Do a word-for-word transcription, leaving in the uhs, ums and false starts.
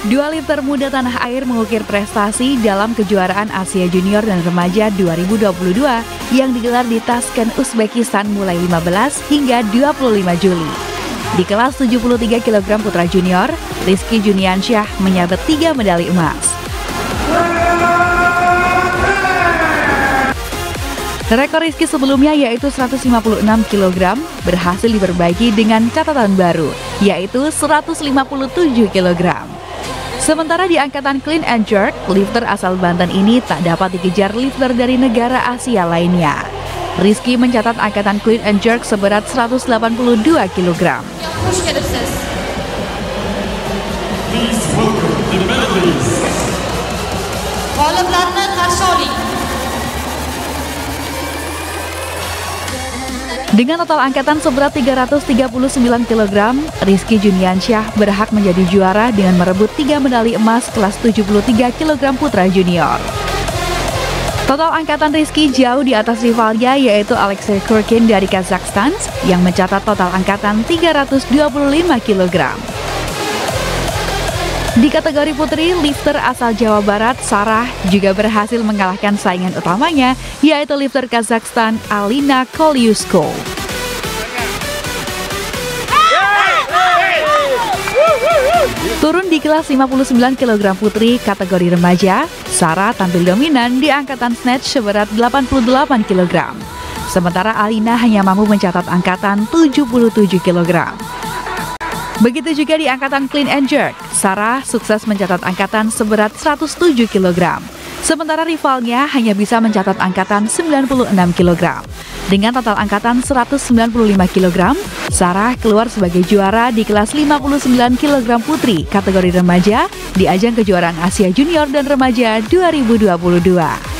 Dua lifter muda tanah air mengukir prestasi dalam kejuaraan Asia Junior dan Remaja dua ribu dua puluh dua yang digelar di Tashkent, Uzbekistan mulai lima belas hingga dua puluh lima Juli. Di kelas tujuh puluh tiga kilogram putra junior, Rizky Juniansyah menyabet tiga medali emas. Rekor Rizky sebelumnya yaitu seratus lima puluh enam kilogram berhasil diperbaiki dengan catatan baru, yaitu seratus lima puluh tujuh kilogram. Sementara di angkatan clean and jerk, lifter asal Banten ini tak dapat dikejar lifter dari negara Asia lainnya. Rizky mencatat angkatan clean and jerk seberat seratus delapan puluh dua kilogram. Dengan total angkatan seberat tiga ratus tiga puluh sembilan kilogram, Rizky Juniansyah berhak menjadi juara dengan merebut tiga medali emas kelas tujuh puluh tiga kilogram putra junior. Total angkatan Rizky jauh di atas rivalnya yaitu Alexei Kurkin dari Kazakhstan yang mencatat total angkatan tiga ratus dua puluh lima kilogram. Di kategori putri, lifter asal Jawa Barat, Sarah, juga berhasil mengalahkan saingan utamanya, yaitu lifter Kazakhstan, Alina Koliusko. Turun di kelas lima puluh sembilan kilogram putri kategori remaja, Sarah tampil dominan di angkatan snatch seberat delapan puluh delapan kilogram. Sementara Alina hanya mampu mencatat angkatan tujuh puluh tujuh kilogram. Begitu juga di angkatan clean and jerk, Sarah sukses mencatat angkatan seberat seratus tujuh kilogram. Sementara rivalnya hanya bisa mencatat angkatan sembilan puluh enam kilogram. Dengan total angkatan seratus sembilan puluh lima kilogram, Sarah keluar sebagai juara di kelas lima puluh sembilan kilogram putri kategori remaja di ajang kejuaraan Asia Junior dan Remaja dua ribu dua puluh dua.